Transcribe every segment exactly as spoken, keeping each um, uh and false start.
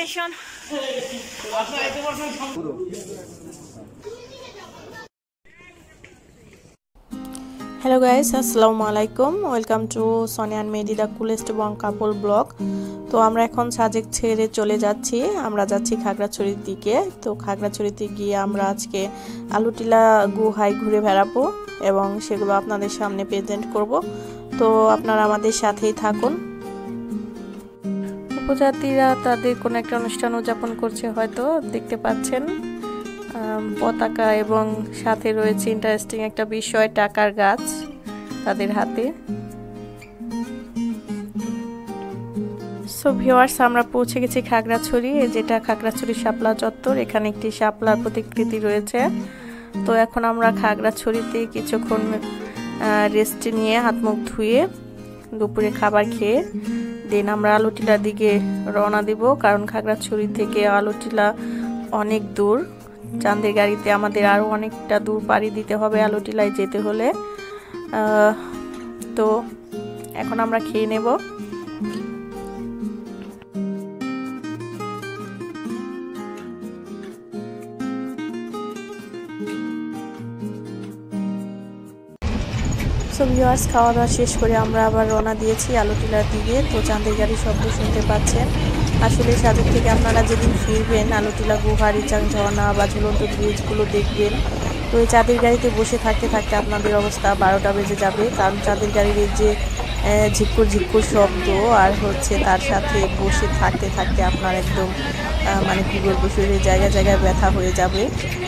Station. Hello guys, আসসালামু আলাইকুম। Welcome to Sonia and Mehedi the coolest এবং কাপল ব্লগ। তো আমরা এখন সাজেক ছেড়ে চলে যাচ্ছি, আমরা যাচ্ছি খাগড়াছড়ির দিকে। তো খাগড়াছড়িতে গিয়ে আমরা আজকে আলুটিলা গুহায় ঘুরে বেড়াবো এবং সেগুলো আপনাদের সামনে প্রেজেন্ট করব। তো আপনারা আমাদের সাথেই থাকুন। উপজাতিরা তাদের কোনো একটা অনুষ্ঠান উদযাপন করছে, হয়তো দেখতে পাচ্ছেন পতাকা এবং সাথে রয়েছে ইন্টারেস্টিং একটা বিষয়, টাকার গাছ তাদের হাতে। সো ভিউয়ার্স, আমরা পৌঁছে গেছি খাগড়াছড়ি, যেটা খাগড়াছড়ি শাপলা চত্বর। এখানে একটি শাপলার প্রতিকৃতি রয়েছে। তো এখন আমরা খাগড়াছড়িতে কিছুক্ষণ রেস্ট নিয়ে হাত মুখ ধুয়ে দুপুরে খাবার খেয়ে দেন আমরা আলুটিলার দিকে রওনা দিব, কারণ খাগড়াছড়ি থেকে আলুটিলা অনেক দূর। চাঁদের গাড়িতে আমাদের আরও অনেকটা দূর পাড়ি দিতে হবে আলুটিলায় যেতে হলে। তো এখন আমরা খেয়ে নেব। সো ভিউয়ার্স, খাওয়া দাওয়া শেষ করে আমরা আবার রওনা দিয়েছি আলুটিলার দিকে। তো চাঁদের গাড়ির শব্দ শুনতে পাচ্ছেন। আসলে সাজেক থেকে আপনারা যেদিন ফিরবেন আলুটিলা গুহা, রিচাং ঝর্ণা বা ঝুলন্ত ব্রিজগুলো দেখবেন। তো এই চাঁদের গাড়িতে বসে থাকতে থাকতে আপনাদের অবস্থা বারোটা বেজে যাবে, কারণ চাঁদের গাড়ির এই যে ঝিক্কুর ঝিক্কুর শব্দ আর হচ্ছে তার সাথে বসে থাকতে থাকতে আপনার একদম মানে কি বলবো, শরীরের জায়গায় জায়গায় ব্যথা হয়ে যাবে।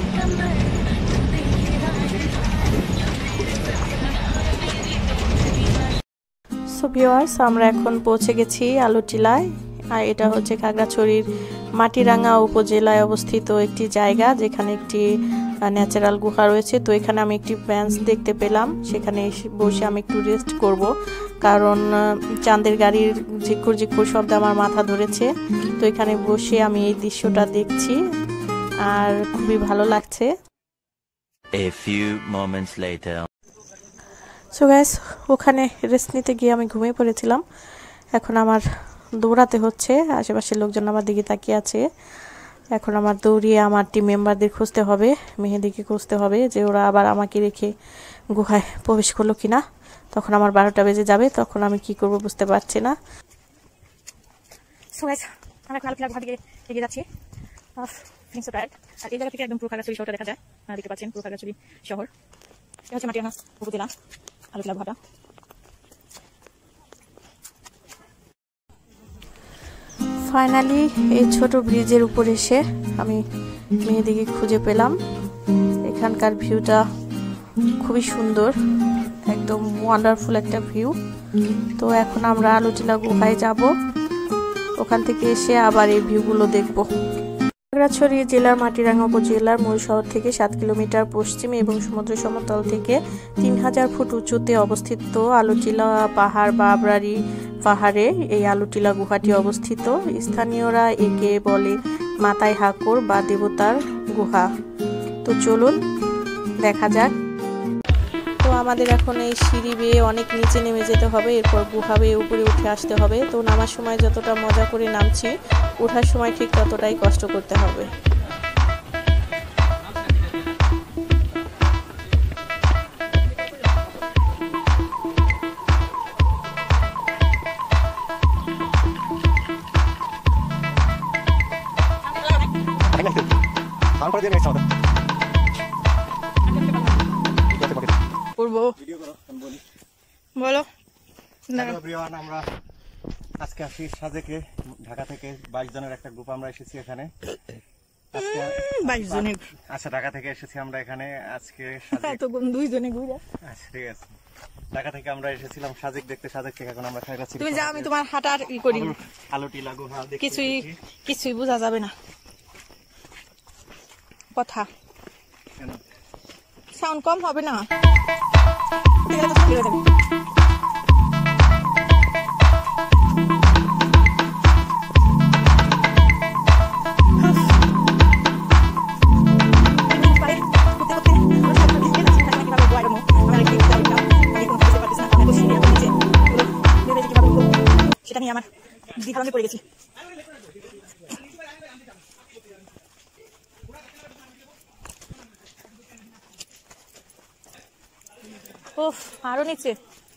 সো ভিউয়ার্স, আমরা এখন পৌঁছে গেছি আলুটিলায়। আর এটা হচ্ছে খাগড়াছড়ির মাটিরাঙ্গা উপজেলায় অবস্থিত একটি জায়গা, যেখানে একটি ন্যাচারাল গুহা রয়েছে। তো এখানে আমি একটি বেঞ্চ দেখতে পেলাম, সেখানে বসে আমি একটু রেস্ট করব, কারণ চাঁদের গাড়ির ঝিকুর ঝিকুর শব্দ আমার মাথা ধরেছে। তো এখানে বসে আমি এই দৃশ্যটা দেখছি আর খুবই ভালো লাগছে। A few moments later. So guys, ওখানে রেস্ট নিতে গিয়ে আমি ঘুমিয়ে পড়েছিলাম। এখন আমার দৌড়াতে হচ্ছে, আশেপাশের লোকজন আমার দিকে তাকিয়ে আছে। এখন আমার দৌড়িয়ে আমার টিম মেম্বারদের খুঁজতে হবে, মেহেদিকে খুঁজতে হবে যে ওরা আবার আমাকে রেখে গুহায় প্রবেশ করলো কিনা। তখন আমার বারোটা বেজে যাবে, তখন আমি কি করব বুঝতে পারছি না। সো গাইস, আমরা এখন আলুটিলা গুহা দিকে এগিয়ে যাচ্ছি। আর এই জায়গা থেকে একদম পুরো খাগড়াছড়ি শহরটা দেখা যায়, দেখতে পাচ্ছেন পুরো খাগড়াছড়ি শহর। এটা হচ্ছে মাটিরাঙ্গা উপজেলা আলুটিলা গুহাটা। ফাইনালি এই ছোট ব্রিজের উপর এসে আমি মেহেদিকে খুঁজে পেলাম। এখানকার ভিউটা খুবই সুন্দর, একদম ওয়ান্ডারফুল একটা ভিউ। তো এখন আমরা আলুটিলা গুহায় যাব, ওখান থেকে এসে আবার এই ভিউগুলো দেখব। খাগড়াছড়ি জেলার মাটিরাঙ্গা উপজেলার মূল শহর থেকে সাত কিলোমিটার পশ্চিমে এবং সমুদ্র সমতল থেকে তিন হাজার ফুট উঁচুতে অবস্থিত আলুটিলা পাহাড় বা আবরারি পাহাড়ে এই আলুটিলা গুহাটি অবস্থিত। স্থানীয়রা একে বলে মাতাই হাকুর বা দেবতার গুহা। তো চলুন দেখা যাক। তো আমাদের এখন এই সিঁড়ি বেয়ে অনেক নিচে নেমে যেতে হবে, এরপর গুহা বেয়ে উপরে উঠে আসতে হবে। তো নামার সময় যতটা মজা করে নামছি, ওঠার সময় ঠিক ততটাই কষ্ট করতে হবে। বলো। আমরা আজকে আসি সাজেকে, ঢাকা থেকে বাইশ জনের একটা গ্রুপ আমরা এসেছি এখানে। আচ্ছা, ঢাকা থেকে এসেছি আমরা এখানে আজকে। দুইজনে ঘুরে আচ্ছা, ঠিক আছে। ঢাকা থেকে আমরা এসেছিলাম সাজেক দেখতে, সাজেক থেকে এখন আমরা খাগড়াছড়ি। তুমি যাও, আমি তোমার হাঁটার ই করি। আলুটিলা গুহা কিছুই কিছুই বোঝা যাবে না কথা, সাউন্ড কম হবে না। সেটা নিয়ে আমার দ্বিধাদ্বন্দ্বে পড়ে গেছি। উফ, আরো নিচে।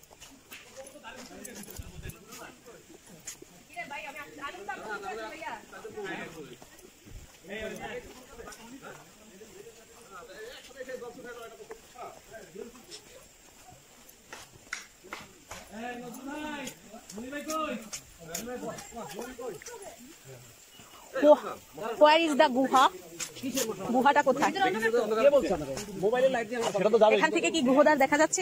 Where is the গুহা? গুহাটা কোথায়? এখান থেকে কি গুহদ্বার দেখা যাচ্ছে?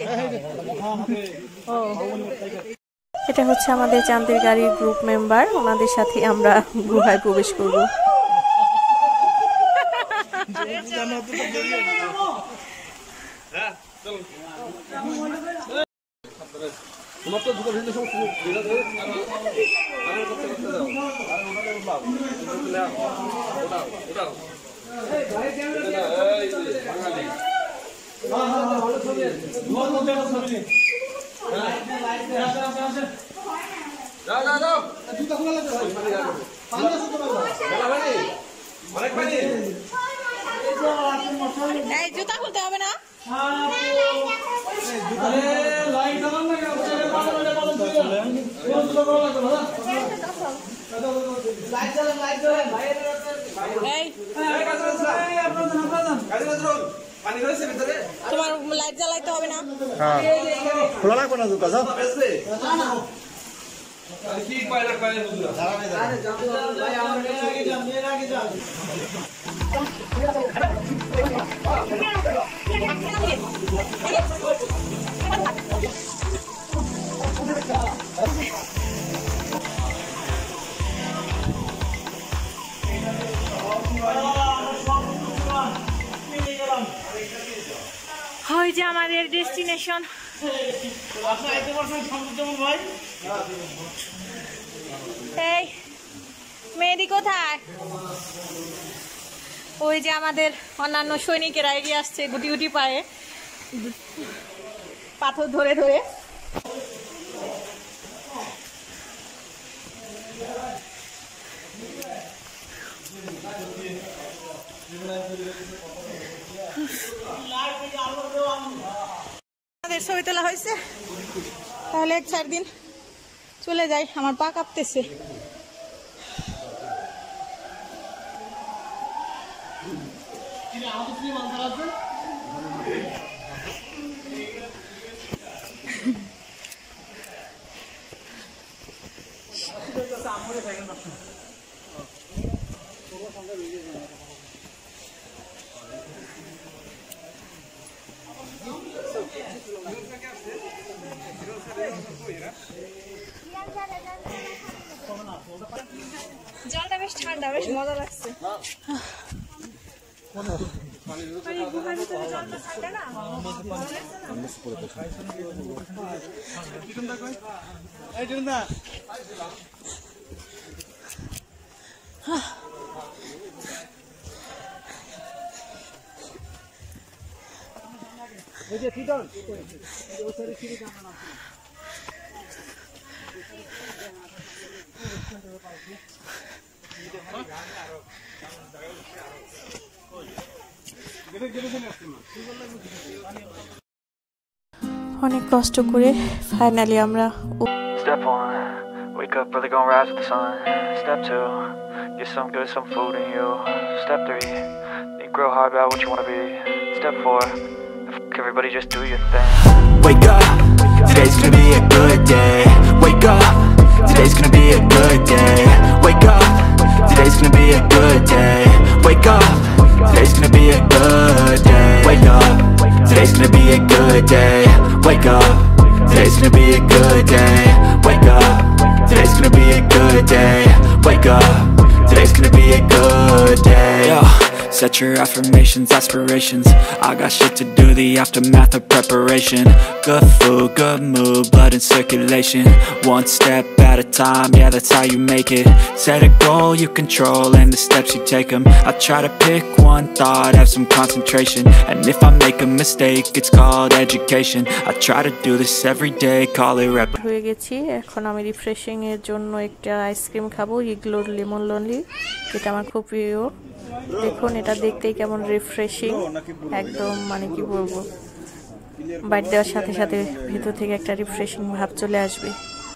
এটা হচ্ছে আমাদের চাঁদের গাড়ির গ্রুপ মেম্বার, ওনাদের সাথে আমরা গুহায় প্রবেশ করব। তোমার তো দুটো ভিন্ন সমস্ত জুতা খুলতে হবে না। তোমার লাইট জ্বালাইতে হবে না। খোলা লাগবে না জুতা। ওই যে আমাদের ডেস্টিনেশন। এই মেহেদি কোথায়? ওই যে আমাদের অন্যান্য সৈনিকেরা এগিয়ে আসছে গুটি গুটি পায়ে, পাথর ধরে ধরে। আমাদের ছবি তোলা হয়েছে, তাহলে এক চার দিন চলে যাই, আমার পা কাঁপতেছে। জলটা বেশ ঠান্ডা, বেশ মজা লাগছে। অনেক কষ্ট করে ফাইনালি আমরা Step one, wake up early, gonna rise with the sun. Step two, get some good, some food in you. Step three, think real hard about what you wanna be. Step four, f- everybody just do your thing. Wake up, today's gonna be a good day. Wake up, today's gonna be a good day. Wake up, today's gonna be a good day. Wake up, today's gonna be a good day. Wake up, today's gonna be a good day. Wake up, today's gonna be a good day. Wake up, today's gonna be a good day. Wake up, today's gonna be a good day. Yo, set your affirmations, aspirations. I got shit to do, the aftermath of preparation. Good food, good mood, blood in circulation. One step at a time, yeah, that's how you make it. Set a goal you control and the steps you take them. I try to pick one thought, have some concentration. And if I make a mistake, it's called education. I try to do this every day, call it rep. হয়ে গেছি, এখন আমি refreshing এর জন্য একটা ice cream খাবো, ইগলোর lemon lonely, যেটা আমার খুব প্রিয়। দেখুন এটা দেখতেই কেমন রিফ্রেশিং, একদম মানে কি বলবো, বাইট দেওয়ার সাথে সাথে ভিতর থেকে একটা রিফ্রেশিং ভাব চলে আসবে।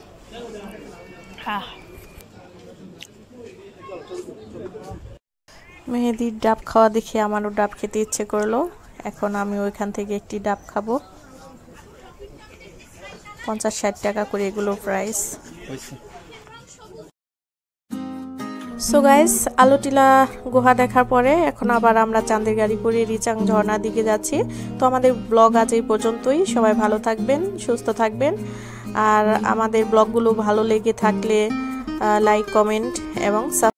মেহেদির ডাব খাওয়া দেখে আমারও ডাব খেতে ইচ্ছে করলো। এখন আমি ওইখান থেকে একটি ডাব খাবো। পঞ্চাশ ষাট টাকা করে এগুলো প্রাইস। সো গাইস, আলোটিলা গুহা দেখার পরে এখন আবার আমরা চাঁদের গাড়ি করে রিচাং ঝর্ণার দিকে যাচ্ছি। তো আমাদের ব্লগ আজ এই পর্যন্তই। সবাই ভালো থাকবেন, সুস্থ থাকবেন। আর আমাদের ব্লগগুলো ভালো লেগে থাকলে লাইক, কমেন্ট এবং